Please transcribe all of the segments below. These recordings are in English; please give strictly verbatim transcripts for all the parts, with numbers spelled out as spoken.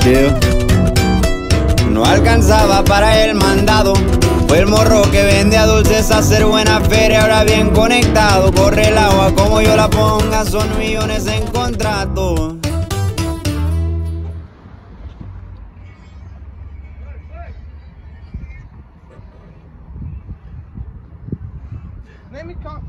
chill. No alcanzaba para el mandado. Fue el morro que vende a dulces a hacer buena feria. Ahora bien conectado, corre el agua como yo la ponga. Son millones en contrato. Let me come.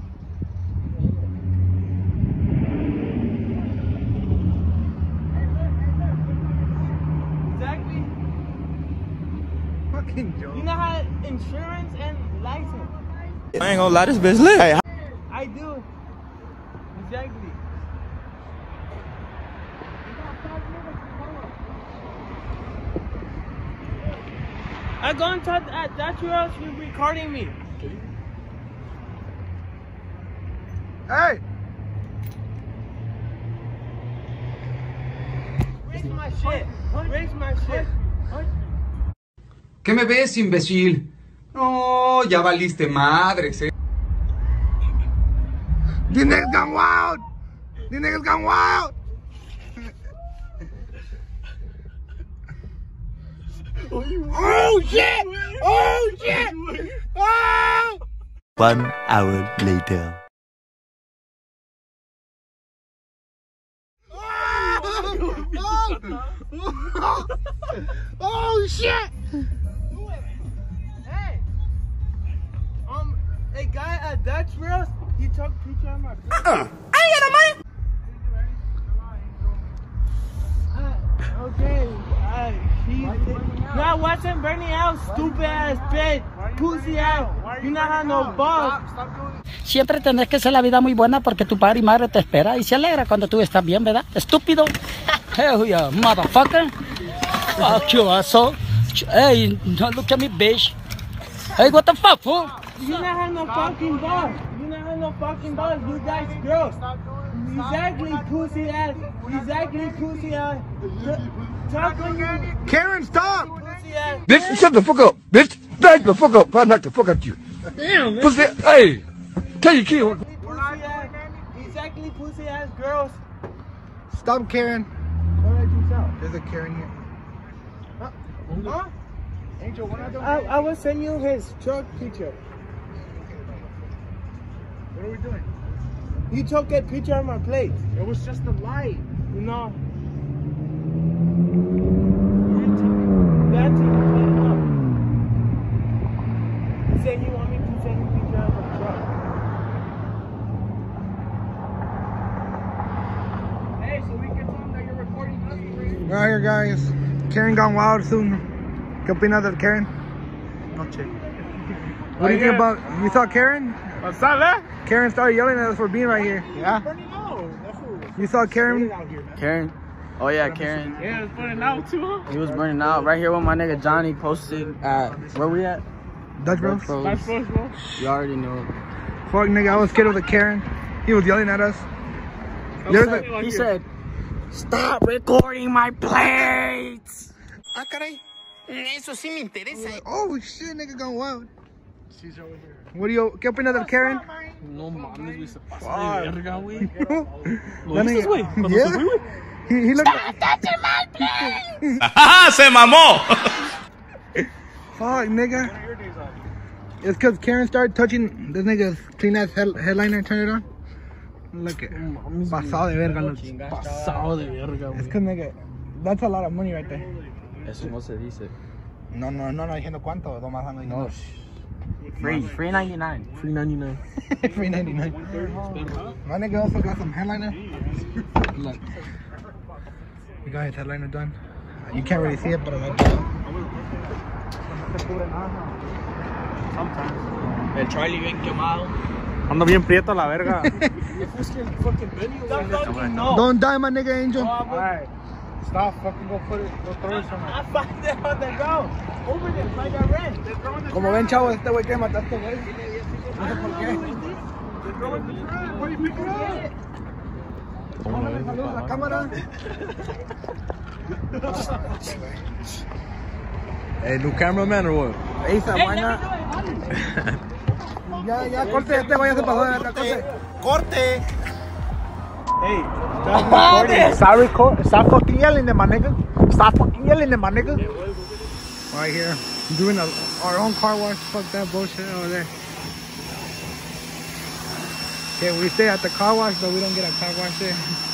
Exactly. Fucking joke. You know how insurance and license. I ain't gonna lie, this bitch lit. Hey, I do. Exactly. I go and talk at that your house. You're recording me. Hey! Where's my shit? Where's my shit? ¿Qué me ves, imbécil? No, ya valiste madres, eh. These niggas gone wild! These niggas gone wild! Oh shit! Oh shit! Oh! one hour later. Oh, oh shit! Hey! Um, a guy at Dutch Rails, he took a picture of my face. Uh, I ain't got no money! Uh, okay, uh, he no, I wasn't burning out, stupid ass bitch, pussy ass, you not have no balls. Siempre tenés que hacer la vida muy buena porque tu padre y madre te espera y se alegra cuando tú estás bien, ¿verdad? Estúpido. Hell yeah, motherfucker. Fuck you, asshole. Hey, don't look at me, bitch. Hey, what the fuck, fool? You not have no fucking balls. You not have no fucking balls. You guys girls. Exactly, pussy ass. Exactly, pussy ass. Talk on you. Karen, stop! Pussy ass. Bitch, shut the fuck up, bitch. Back the fuck up. I'll knock the fuck out you. Damn, man. Pussy, hey, tell your kid. Pussy ass. Exactly, pussy ass girls. Stop, Karen. What did you tell? There's a Karen here. Huh? Angel, what are I, I will send you his truck picture. What are we doing? You took a picture of my plate. It was just a light. You know. That thing is up. He said he want me to send a picture of the truck. Hey, so we can tell him that you're recording us. Right here, guys. Karen gone wild soon. ¿Qué opinas de Karen? Noche. What do you think about? You saw Karen? What's up, man? Karen started yelling at us for being right here. Yeah. You saw Karen? Karen? Oh yeah, Karen. Yeah, it's burning out too, huh? He was burning out. Right here with my nigga Johnny posted at, where we at? Dutch Bros? Bros. That's first, bro. You already know. Fuck nigga, I was scared of the Karen. He was yelling at us. There's a, He said, stop recording my plates! ah, caray. Eso sí me interesa. Oh shit, nigga gone wild. She's over here. What do you, ¿qué opinas del Karen? No mames, güey, se pasa de verga, güey. That viste, güey? nigga- Cuando se fue, Yeah. güey. He, he looked like, ¡Ajá! ¡Se mamó! fuck nigga. It's cause Karen started touching this nigga's clean ass head, headliner, turn it on. Look at pasado de verga, look. Pasado de verga, It's güey. cause nigga, that's a lot of money right there. Eso no se dice. No, no, no, no diciendo cuánto, nomás ando No, diciendo. free, free ninety-nine. Free ninety-nine. Free ninety-nine. My nigga also got some headliner. Look. We got his headliner done. You can't really see it, but I like it. El Charlie bien quemado. Ando bien prieto la verga. Don't die, my nigga Angel. Alright. Stop fucking go put it, go throw it somewhere. I find it on the ground. Over there, like I ran. Como ven, chavos, este güey quiere matar a este güey. No sé por qué. What are you picking up? Póngale saludos a la cámara. Hey, new cameraman or what? Esa, maña. Ya, ya, corte, este güey ya se pasó de acá, corte. ¡Corte! Hey, Stop recording. Stop record. Stop fucking yelling at my nigga. Stop fucking yelling at my nigga. Right here, doing a, our own car wash. Fuck that bullshit over there. Okay, we stay at the car wash, but we don't get a car wash there.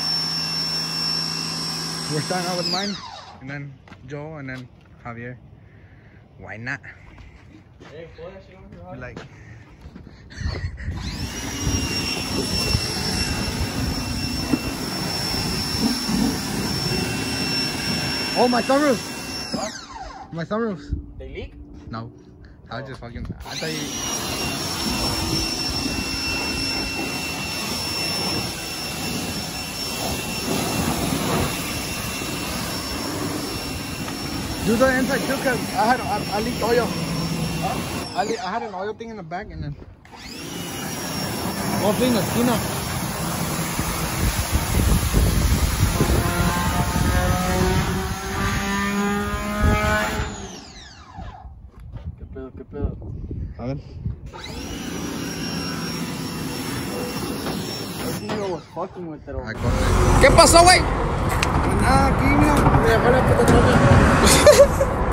We're starting out with mine, and then Joe, and then Javier. Why not? We like. Oh, my sunroof! What? My sunroofs. They leak? No. I was just fucking. I thought you. Do the inside too, cause I had I, I leaked oil. Huh? I, le I had an oil thing in the back, and then. One thing, la esquina. ¿Qué pedo? A ver. ¿Qué pasó, güey? Nada, aquí, mira.